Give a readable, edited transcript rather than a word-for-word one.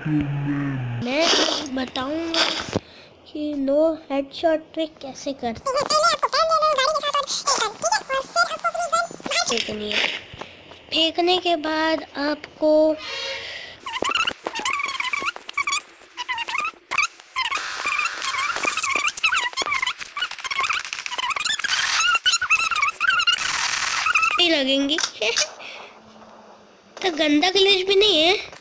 मैं बताऊंगा कि नो हेडशॉट ट्रिक कैसे करते हैं। फेंकनी है। फेंकने के बाद आपको लगेंगी। तो गंदा ग्लिच भी नहीं है।